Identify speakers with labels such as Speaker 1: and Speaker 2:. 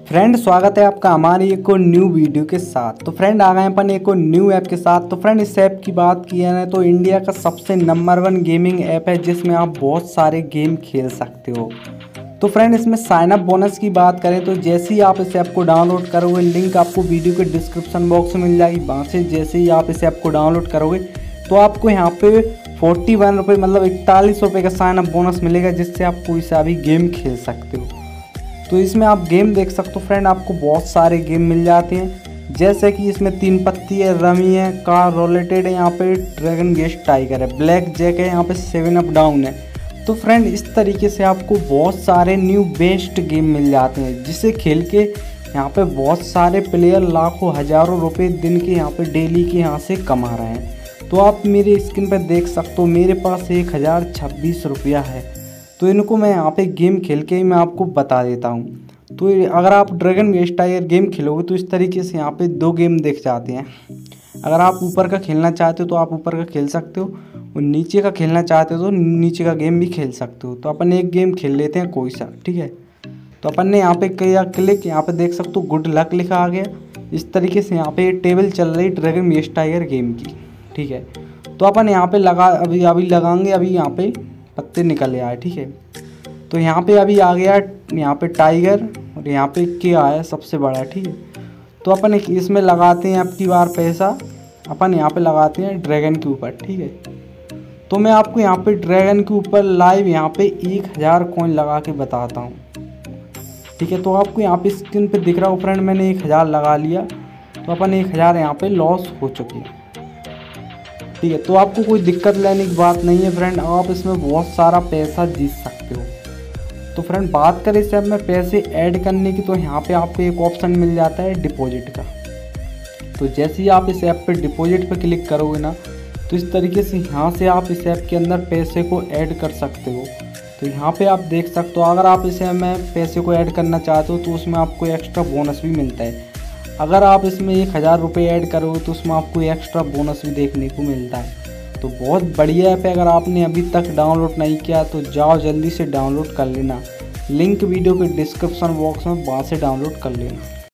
Speaker 1: Friend स्वागत है आपका हमारी एक और न्यू वीडियो के साथ। तो फ्रेंड आ गए अपन एक और न्यू ऐप के साथ। तो फ्रेंड इस ऐप की बात की है ना तो इंडिया का सबसे नंबर 1 गेमिंग ऐप है जिसमें आप बहुत सारे गेम खेल सकते हो। तो फ्रेंड इसमें साइन अप बोनस की बात करें तो जैसे ही आप इस ऐप को डाउनलोड करोगे लिंक आपको वीडियो के डिस्क्रिप्शन बॉक्स में मिल जाएगी। वहाँ से जैसे ही आप इस ऐप को डाउनलोड करोगे तो आपको यहाँ पे 41 रुपये मतलब 41 रुपये का साइन अप बोनस मिलेगा जिससे आप कोई सा भी गेम खेल सकते हो। तो इसमें आप गेम देख सकते हो फ्रेंड, आपको बहुत सारे गेम मिल जाते हैं जैसे कि इसमें 3 पत्ती है, रमी है, कार रोलेटेड है, यहाँ पे ड्रैगन गेस्ट टाइगर है, ब्लैक जैक है, यहाँ पे 7 अप डाउन है। तो फ्रेंड इस तरीके से आपको बहुत सारे न्यू बेस्ट गेम मिल जाते हैं जिसे खेल के यहाँ पे बहुत सारे प्लेयर लाखों हज़ारों रुपए दिन के यहाँ पे डेली के यहाँ से कमा रहे हैं। तो आप मेरे स्क्रीन पर देख सकते हो मेरे पास 1026 रुपया है। तो इनको मैं यहाँ पे गेम खेल के ही मैं आपको बता देता हूँ। तो अगर आप ड्रैगन गेस्ट टाइगर गेम खेलोगे तो इस तरीके से यहाँ पे 2 गेम देख जाते हैं। अगर आप ऊपर का खेलना चाहते हो तो आप ऊपर का खेल सकते हो और नीचे का खेलना चाहते हो तो नीचे का गेम भी खेल सकते हो। तो अपन एक गेम खेल लेते हैं कोई सा, ठीक है। तो अपन ने यहाँ पे किया क्लिक, यहाँ पे देख सकते हो गुड लक लिखा आ गया। इस तरीके से यहाँ पे टेबल चल रही ड्रैगन गेस्ट टाइगर गेम की, ठीक है। तो अपन यहाँ पे लगा अभी लगाएंगे, अभी यहाँ पे पत्ते निकले आए, ठीक है। तो यहाँ पे अभी आ गया यहाँ पे टाइगर और यहाँ पे के आया सबसे बड़ा, ठीक है। तो अपन इसमें लगाते हैं आपकी बार पैसा, अपन यहाँ पे लगाते हैं ड्रैगन के ऊपर, ठीक है। तो मैं आपको यहाँ पे ड्रैगन के ऊपर लाइव यहाँ पे 1000 कॉइन लगा के बताता हूँ, ठीक है। तो आपको यहाँ पे स्क्रीन पे दिख रहा हो फ्रेंड, मैंने 1000 लगा लिया तो अपन 1000 यहाँ पे लॉस हो चुकी है, ठीक है। तो आपको कोई दिक्कत लेने की बात नहीं है फ्रेंड, आप इसमें बहुत सारा पैसा जीत सकते हो। तो फ्रेंड बात करें इस ऐप में पैसे ऐड करने की तो यहाँ पे आपको एक ऑप्शन मिल जाता है डिपॉजिट का। तो जैसे ही आप इस ऐप पे डिपॉजिट पे क्लिक करोगे ना तो इस तरीके से यहाँ से आप इस ऐप के अंदर पैसे को ऐड कर सकते हो। तो यहाँ पे आप देख सकते हो अगर आप इस ऐप में पैसे को ऐड करना चाहते हो तो उसमें आपको एक्स्ट्रा बोनस भी मिलता है। अगर आप इसमें 1000 रुपये ऐड करोगे तो उसमें आपको एक्स्ट्रा बोनस भी देखने को मिलता है। तो बहुत बढ़िया ऐप है, अगर आपने अभी तक डाउनलोड नहीं किया तो जाओ जल्दी से डाउनलोड कर लेना। लिंक वीडियो के डिस्क्रिप्शन बॉक्स में वहाँ से डाउनलोड कर लेना।